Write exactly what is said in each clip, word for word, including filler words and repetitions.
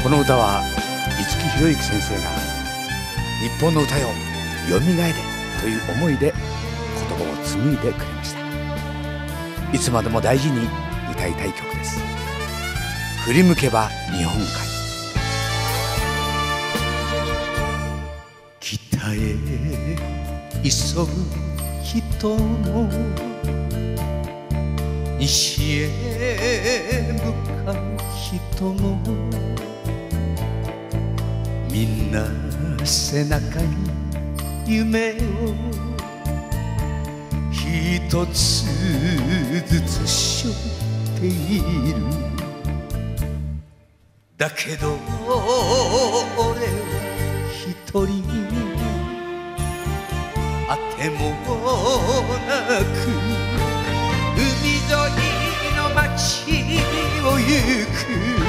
この歌は五木ひろゆき先生が日本の歌よよみがえれという思いで言葉を紡いでくれました。いつまでも大事に歌いたい曲です。振り向けば日本海、 北へ急ぐ人も西へ向かう人もみんな背中に夢を一つずつ背負っている。だけど俺は一人あてもなく海沿いの街を行く。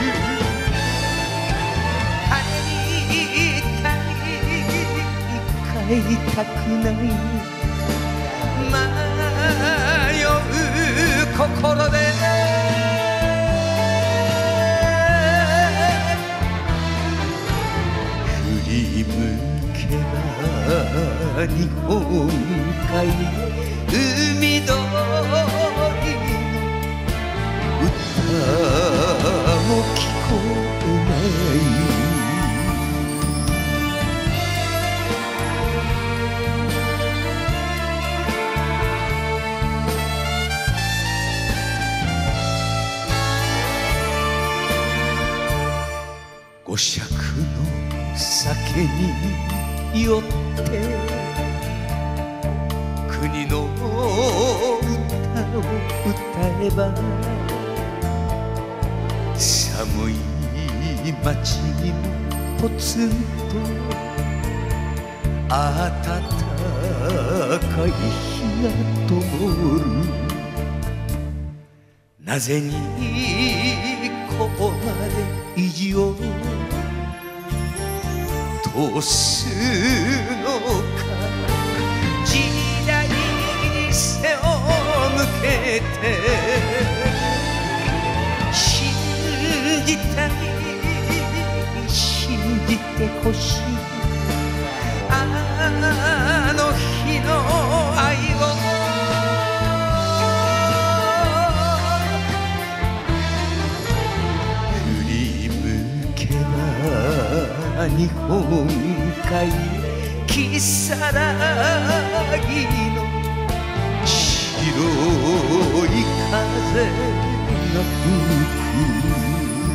帰りたい帰りたくない迷う心で振り向けば日本海、海通りの歌も聞こえない。五尺の酒に酔って国の歌を歌えば寒い街にもポツンと暖かい日が灯る。なぜにここまで意地を通すのか。時代に背を向けて信じたい信じてほしいあの日の愛を。日本海、木更木の白い風が吹く。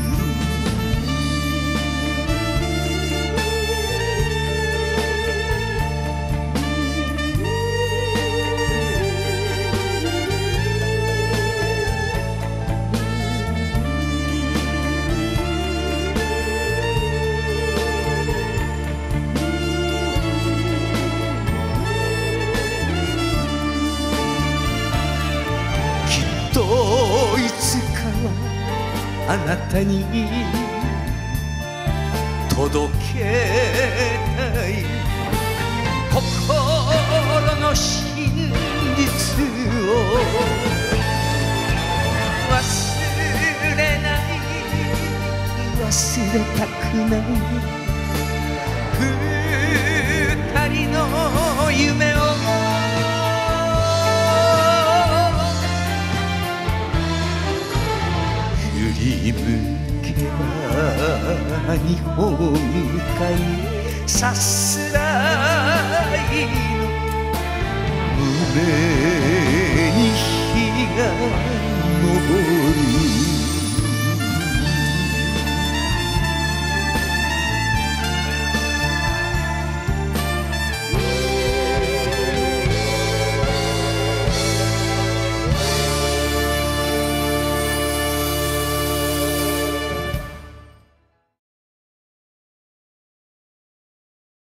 いつかはあなたに届けたい心の真実を忘れない忘れたくない二人の夢を。振り向けば日本海、さすらいの胸に日が昇る。